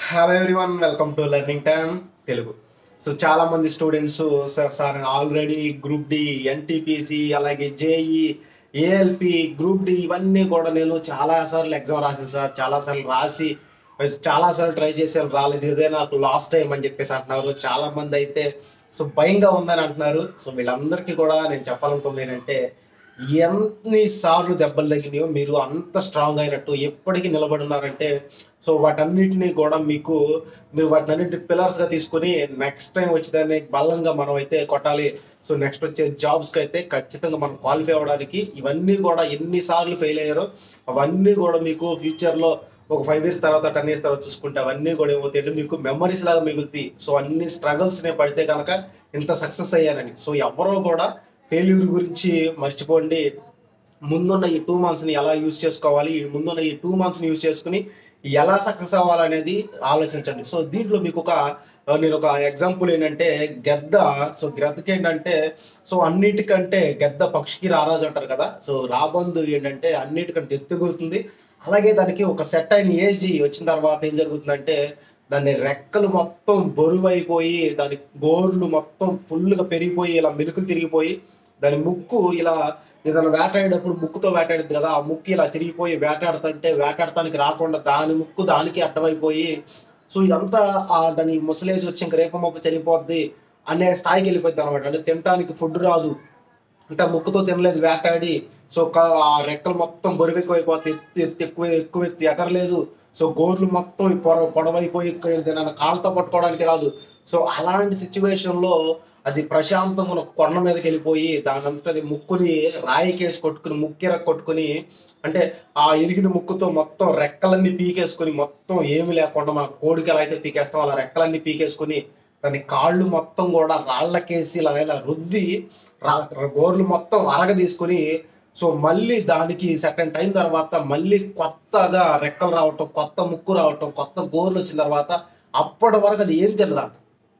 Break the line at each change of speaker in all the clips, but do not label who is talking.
Hello everyone, welcome to learning time Telugu. So చాలా మంది students sir నేను ఆల్రెడీ గ్రూప్ డి, ఎన్టీపీసీ, అలాగే JE, ALP, group D ఇవన్నీ కూడా నేను చాలాసార్లు ఎగ్జామ్ రాసాను సార్. చాలాసార్లు రాసి చాలాసార్లు ట్రై చేసాను, రాలేదు. ఇదే నాకు లాస్ట్ టైం అని చెప్పేసి అంటున్నారు. చాలా మంది అయితే సో భయంగా ఉందని అంటున్నారు. సో వీళ్ళందరికీ కూడా నేను చెప్పాలనుకుంది ఏంటంటే, ఎన్నిసార్లు దెబ్బలు తగినాయో మీరు అంత స్ట్రాంగ్ అయినట్టు ఎప్పటికీ నిలబడి ఉన్నారంటే, సో వాటన్నిటిని కూడా మీరు వాటినన్నింటిని పిల్లర్స్గా తీసుకొని నెక్స్ట్ టైం వచ్చేదాన్ని బలంగా మనం అయితే కొట్టాలి. సో నెక్స్ట్ వచ్చే జాబ్స్కి అయితే ఖచ్చితంగా మనం క్వాలిఫై అవ్వడానికి ఇవన్నీ కూడా ఎన్నిసార్లు ఫెయిల్ అయ్యారో అవన్నీ కూడా మీకు ఫ్యూచర్లో ఒక 5 years తర్వాత 10 years తర్వాత చూసుకుంటే అవన్నీ కూడా ఏమవుతాయంటే మీకు మెమరీస్ లాగా మిగులుతాయి. సో అన్ని స్ట్రగల్స్ని పడితే కనుక ఇంత సక్సెస్ అయ్యానని. సో ఎవరో కూడా ఫెయిల్యూర్ గురించి మర్చిపోండి. ముందున్న ఈ 2 monthsని ఎలా యూజ్ చేసుకోవాలి, ముందున్న ఈ 2 monthsని యూజ్ చేసుకుని ఎలా సక్సెస్ అవ్వాలనేది ఆలోచించండి. సో దీంట్లో మీకు నేను ఒక ఎగ్జాంపుల్ ఏంటంటే గెద్ద. సో గెద్దకి ఏంటంటే, సో అన్నిటికంటే గెద్ద పక్షికి రారాజు అంటారు కదా. సో రాబందు ఏంటంటే అన్నిటికంటే ఎత్తుగుతుంది. అలాగే దానికి ఒక సెట్ అయిన ఏజ్ వచ్చిన తర్వాత ఏం జరుగుతుందంటే, దాని రెక్కలు మొత్తం బరువైపోయి, దాని గోర్లు మొత్తం ఫుల్గా పెరిగిపోయి, ఇలా మెలుకులు తిరిగిపోయి, దాని ముక్కు ఇలా ఏదైనా వేటాడేటప్పుడు ముక్కుతో వేటాడుద్ది కదా, ఆ ముక్కు ఇలా తిరిగిపోయి వేటాడటానికి రాకుండా దాని ముక్కు దానికి అడ్డమైపోయి, సో ఇదంతా దాని ముసలేజ్ వచ్చి ఇంక రేపు మొక్క చనిపోద్ది అనే స్థాయికి వెళ్ళిపోద్ది అనమాట. అంటే తినడానికి ఫుడ్ రాదు, అంటే ముక్కుతో తినలేదు వేటాడి. సో ఆ రెక్కలు మొత్తం బరువెక్కువైపోతాయి, ఎక్కువ ఎత్తి ఎగరలేదు. సో గోర్లు మొత్తం పొడవైపోయి నన్ను కాళ్ళతో పట్టుకోవడానికి రాదు. సో అలాంటి సిచ్యువేషన్లో అది ప్రశాంతంగా ఒక కొండ మీదకి వెళ్ళిపోయి దానంతట అది ముక్కుని రాయికేసి కొట్టుకుని ముక్కిర కొట్టుకుని, అంటే ఆ ఇరిగిన ముక్కుతో మొత్తం రెక్కలన్నీ పీకేసుకుని, మొత్తం ఏమి లేకుండా మన కోడికి ఎలా అయితే పీకేస్తాం అలా రెక్కలన్నీ పీకేసుకుని, దాని కాళ్ళు మొత్తం కూడా రాళ్ళకేసి ఇలా రుద్ది గోర్లు మొత్తం అరగ తీసుకుని, సో మళ్ళీ దానికి సర్టెన్ టైం తర్వాత మళ్ళీ కొత్తగా రెక్కలు రావటం, కొత్త ముక్కు రావటం, కొత్త గోర్లు వచ్చిన తర్వాత అప్పటి వరకు అది ఏం తినదంట.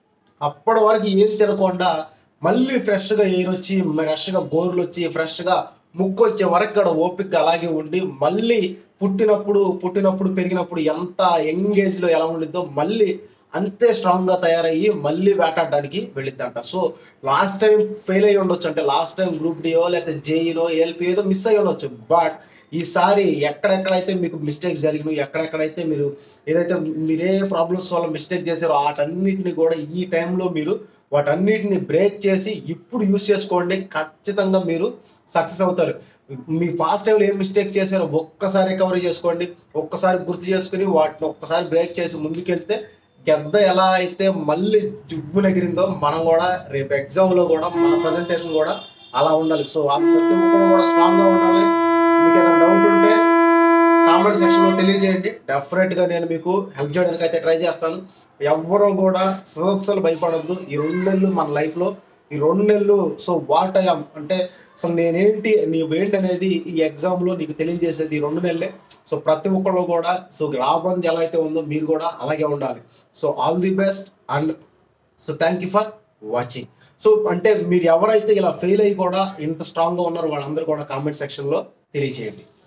అప్పటి వరకు ఏం తినకుండా మళ్ళీ ఫ్రెష్గా ఎయిర్ వచ్చి, ఫ్రెష్గా గోర్లు వచ్చి, ఫ్రెష్గా ముక్కు వచ్చే వరకు కూడా ఓపికగా అలాగే ఉండి, మళ్ళీ పుట్టినప్పుడు పెరిగినప్పుడు ఎంత యంగ్ ఏజ్లో ఎలా ఉండిద్దో మళ్ళీ అంతే స్ట్రాంగ్గా తయారయ్యి మళ్ళీ వేటాడడానికి వెళ్ళిద్దంట. సో లాస్ట్ టైం ఫెయిల్ అయ్యి ఉండొచ్చు, అంటే లాస్ట్ టైం గ్రూప్ డిఓ లేకపోతే జేఈనో ఏఎల్పి ఏదో మిస్ అయ్యి ఉండొచ్చు. బట్ ఈసారి ఎక్కడెక్కడైతే మీకు మిస్టేక్స్ జరిగినాయి, ఎక్కడెక్కడైతే మీరే ప్రాబ్లమ్స్ వల్ల మిస్టేక్ చేశారో వాటన్నిటిని కూడా ఈ టైంలో మీరు వాటన్నిటిని బ్రేక్ చేసి ఇప్పుడు యూజ్ చేసుకోండి. ఖచ్చితంగా మీరు సక్సెస్ అవుతారు. మీ పాస్ట్ టైంలో ఏం మిస్టేక్స్ చేశారో ఒక్కసారి రికవరీ చేసుకోండి, ఒక్కసారి గుర్తు చేసుకుని వాటిని ఒక్కసారి బ్రేక్ చేసి ముందుకెళ్తే గెద్ద ఎలా అయితే మళ్ళీ జుబ్బు నెగిరిందో మనం కూడా రేపు ఎగ్జామ్లో కూడా మన ప్రజెంటేషన్ కూడా అలా ఉండాలి. సో ఆ ప్రతి ఒక్కరు కూడా స్ట్రాంగ్గా ఉండాలి. మీకు ఏదైనా డౌట్ ఉంటే కామెంట్ సెక్షన్లో తెలియజేయండి. డెఫినెట్గా నేను మీకు హెల్ప్ చేయడానికి అయితే ట్రై చేస్తాను. ఎవరో కూడా అసలు భయపడద్దు. ఈ 2 నెలలు మన లైఫ్లో, ఈ 2 నెలలు సో వాట్ ఐఎమ్ అంటే అసలు నీవేంటి అనేది ఈ ఎగ్జామ్లో నీకు తెలియజేసేది ఈ 2 నెలలే. సో ప్రతి ఒక్కళ్ళు కూడా సో రాబంది ఎలా అయితే ఉందో మీరు కూడా అలాగే ఉండాలి. So all the best and so thank you for watching. So అంటే మీరు ఎవరైతే ఇలా ఫెయిల్ అయ్యి కూడా ఇంత స్ట్రాంగ్గా ఉన్నారో వాళ్ళందరూ కూడా కామెంట్ సెక్షన్లో తెలియజేయండి.